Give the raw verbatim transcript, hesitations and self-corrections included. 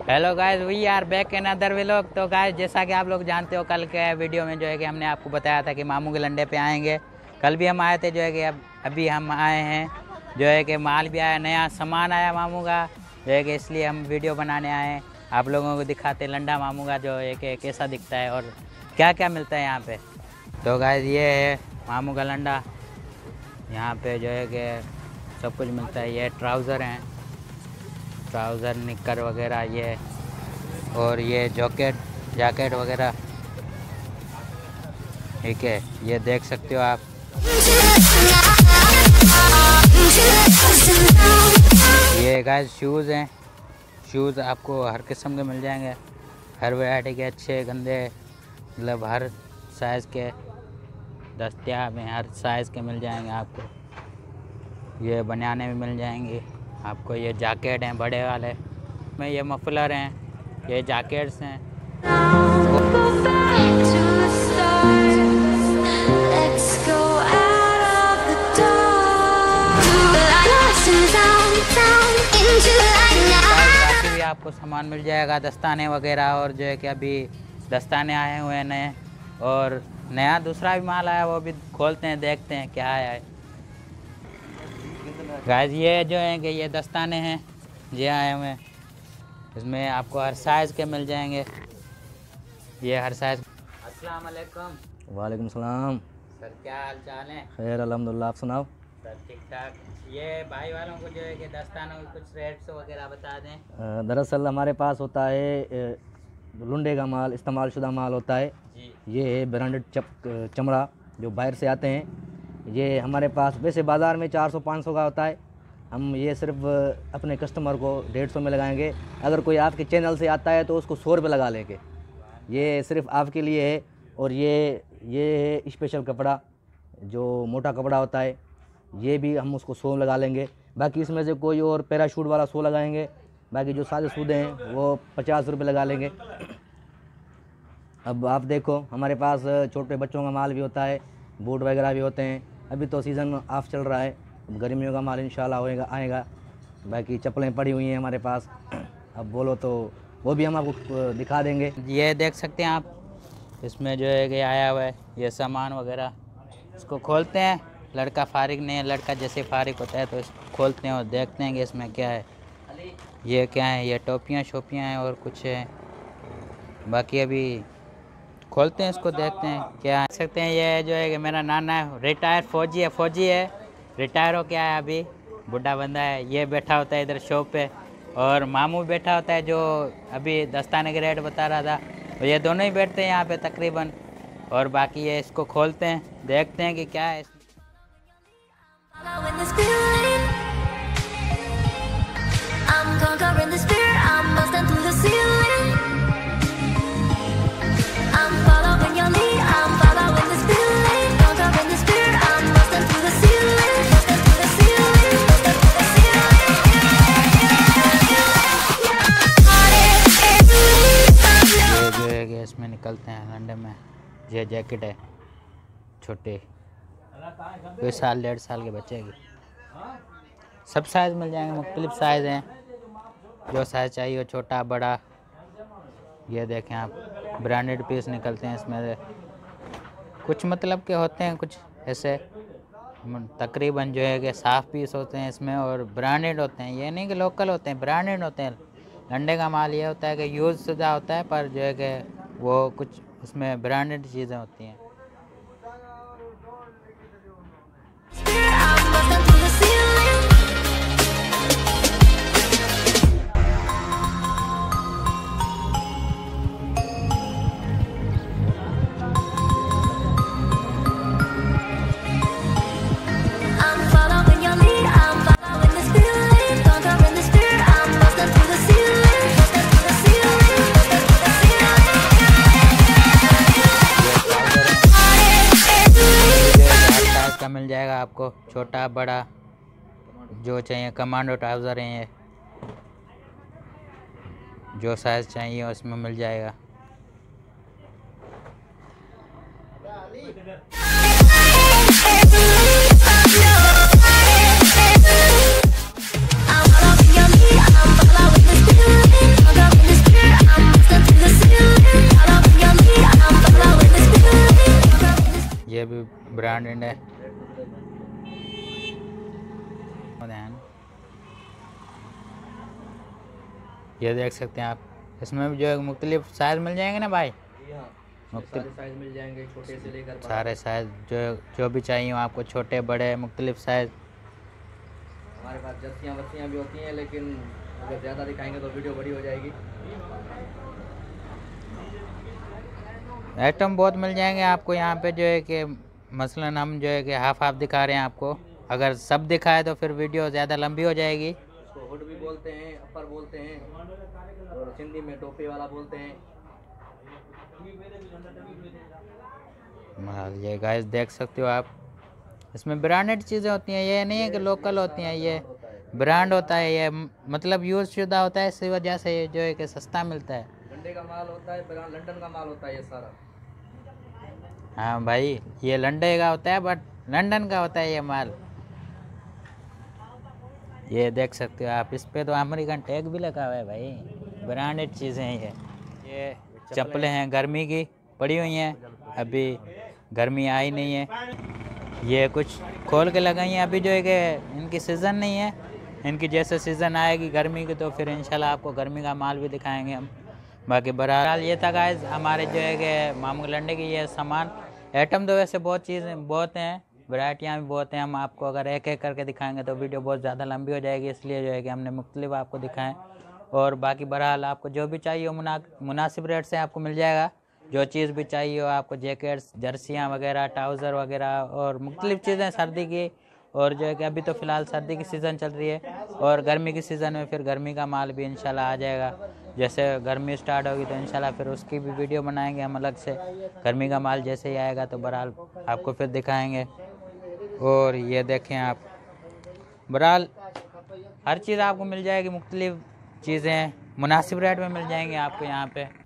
Hello guys, we are back in other vlog. तो guys, जैसा कि आप लोग जानते हो, कल के वीडियो में जो है कि हमने आपको बताया था कि मामू के लंडे पे आएंगे। कल भी हम आए थे, जो है कि अब अभी हम आए हैं, जो है कि माल भी आया, नया सामान आया मामू का, जो है कि इसलिए हम वीडियो बनाने आए हैं। आप लोगों को दिखाते लंडा मामू का, जो है कि कैसा दिखता है और क्या क्या मिलता है यहाँ पे। तो गाइस, ये है मामू का लंडा। यहाँ पे जो है कि सब कुछ मिलता है। ये ट्राउज़र हैं, ट्राउज़र निक्कर वगैरह, ये और ये जैकेट जैकेट वगैरह, ठीक है, ये देख सकते हो आप। ये गाइस शूज़ हैं, शूज़ आपको हर किस्म के मिल जाएंगे, हर वैरायटी के, अच्छे गंदे, मतलब हर साइज़ के दस्तियाब हैं, हर साइज़ के मिल जाएंगे आपको। ये बनियाने भी मिल जाएंगी आपको। ये जैकेट हैं बड़े वाले में, ये मफलर हैं, ये जैकेट्स हैं। बाकी भी आपको सामान मिल जाएगा, दस्ताने वगैरह, और जो है कि अभी दस्ताने आए हुए हैं नए, और नया दूसरा भी माल आया, वो भी खोलते हैं, देखते हैं क्या आया है। गाइस, ये जो है कि ये दस्ताने हैं, ये आए हुए हैं, इसमें आपको हर साइज़ के मिल जाएंगे। ये हर साइज़। अस्सलाम वालेकुम। वालेकुम सलाम। सर, क्या हाल चाल है? खैर अल्हम्दुलिल्लाह, आप सुनाओ। सर ठीक ठाक। ये भाई वालों को जो है कि दस्तानों के कुछ रेट्स वगैरह बता दें। दरअसल हमारे पास होता है लुंडे का माल, इस्तेमाल शुदा माल होता है जी। ये है ब्रांडेड चप चमड़ा जो बाहर से आते हैं। ये हमारे पास वैसे बाज़ार में चार सौ पाँच सौ का होता है, हम ये सिर्फ अपने कस्टमर को डेढ़ सौ में लगाएंगे। अगर कोई आपके चैनल से आता है तो उसको सौ रुपये लगा लेंगे। ये सिर्फ आपके लिए है। और ये ये है स्पेशल कपड़ा, जो मोटा कपड़ा होता है, ये भी हम उसको सौ लगा लेंगे। बाकी इसमें से कोई और पैराशूट वाला सौ लगाएंगे, बाकी जो सादे सूदे हैं वो पचास रुपये लगा लेंगे। अब आप देखो, हमारे पास छोटे बच्चों का माल भी होता है, बूट वगैरह भी होते हैं। अभी तो सीज़न ऑफ चल रहा है, गर्मियों का माल इंशाल्लाह होएगा आएगा। बाकी चप्पलें पड़ी हुई हैं हमारे पास, अब बोलो तो वो भी हम आपको दिखा देंगे। ये देख सकते हैं आप, इसमें जो है कि आया हुआ है ये सामान वगैरह। इसको खोलते हैं, लड़का फारिग नहीं है, लड़का जैसे फारिग होता है तो इसको खोलते हैं और देखते हैं कि इसमें क्या है। ये क्या है, ये टोपियाँ शोपियाँ हैं और कुछ है, बाकी अभी खोलते हैं इसको, देखते हैं क्या देख सकते हैं। ये जो है कि मेरा नाना है, रिटायर फौजी है, फौजी है, रिटायर हो के आया, अभी बुढ़ा बंदा है। ये बैठा होता है इधर शॉप पे, और मामू बैठा होता है जो अभी दस्ताने के रेट बता रहा था, और ये दोनों ही बैठते हैं यहाँ पे तकरीबन। और बाकी ये इसको खोलते हैं, देखते हैं कि क्या है। इसमें निकलते हैं लंडे में। ये जैकेट है छोटे, कोई साल डेढ़ साल के बच्चे की, सब साइज़ मिल जाएंगे, मुख्तलिफ साइज़ हैं, जो साइज़ चाहिए, छोटा बड़ा। ये देखें आप, ब्रांडेड पीस निकलते हैं इसमें से, कुछ मतलब के होते हैं, कुछ ऐसे तकरीबन जो है कि साफ़ पीस होते हैं इसमें, और ब्रांडेड होते हैं। ये नहीं कि लोकल होते हैं, ब्रांडेड होते हैं। लंडे का माल ये होता है कि यूज़ शुदा होता है, पर जो है कि वो कुछ उसमें ब्रांडेड चीज़ें होती हैं। मिल जाएगा आपको, छोटा बड़ा जो चाहिए। कमांडो ट्राउज़र हैं ये, जो साइज़ चाहिए उसमें मिल जाएगा। I'm ब्रांडेड है। ये देख सकते हैं आप, इसमें भी जो है मुख्तलिफ साइज़ मिल जाएंगे ना भाई? मुख्तलिफ साइज़ मिल जाएंगे, छोटे से लेकर सारे साइज़ जो जो भी चाहिए हो आपको, छोटे बड़े मुख्तलिफ साइज़। हमारे पास जर्सियाँ वर्सियाँ भी होती हैं, लेकिन अगर ज़्यादा दिखाएंगे तो वीडियो बड़ी हो जाएगी। आइटम बहुत मिल जाएंगे आपको यहाँ पे, जो है कि मसलन हम जो है कि हाफ हाफ दिखा रहे हैं आपको, अगर सब दिखाए तो फिर वीडियो ज़्यादा लंबी हो जाएगी। इसको हुड भी बोलते हैं, अपर बोलते हैं, और सिंधी में टोपी वाला बोलते हैं। ये गाइस देख सकते हो आप, इसमें ब्रांडेड चीज़ें होती हैं, ये नहीं है कि लोकल होती हैं, ये ब्रांड होता है, ये मतलब यूज़ शुदा होता है, इसी वजह से ये जो है कि सस्ता मिलता है। लंडे का माल होता है, लंदन का माल होता है ये सारा। हाँ भाई, ये लंडे का होता है बट लंदन का होता है ये माल। ये देख सकते हो आप, इस पे तो अमेरिकन टैग भी लगा हुआ है भाई, ब्रांडेड चीज़ें हैं ये। ये चप्पलें हैं, गर्मी की पड़ी हुई हैं, अभी गर्मी आई नहीं है, ये कुछ खोल के लगाई हैं, अभी जो है कि इनकी सीज़न नहीं है, इनकी जैसे सीज़न आएगी गर्मी की तो फिर इंशाल्लाह आपको गर्मी का माल भी दिखाएंगे हम। बाकी बहरहाल ये था गाइस हमारे जो है कि मामू लंडे की ये सामान। आइटम तो वैसे बहुत चीज़ें बहुत हैं, वैरायटियाँ भी बहुत हैं, हम आपको अगर एक एक करके दिखाएंगे तो वीडियो बहुत ज़्यादा लंबी हो जाएगी, इसलिए जो है कि हमने मुख्तलिफ आपको दिखाएं। और बाकी बहरहाल आपको जो भी चाहिए हो मुना मुनासिब रेट से आपको मिल जाएगा, जो चीज़ भी चाहिए हो आपको, जैकेट्स, जर्सियाँ वगैरह, ट्राउज़र वगैरह और मुख्तलिफ चीज़ें सर्दी की, और जो है कि अभी तो फ़िलहाल सर्दी की सीज़न चल रही है, और गर्मी की सीज़न में फिर गर्मी का माल भी इंशाल्लाह आ जाएगा। जैसे गर्मी स्टार्ट होगी तो इंशाल्लाह फिर उसकी भी वीडियो बनाएंगे हम अलग से, गर्मी का माल जैसे ही आएगा तो बहरहाल आपको फिर दिखाएंगे। और ये देखें आप, बहरहाल हर चीज़ आपको मिल जाएगी, मुख्तलिफ चीज़ें मुनासिब रेट में मिल जाएंगी आपको यहाँ पे।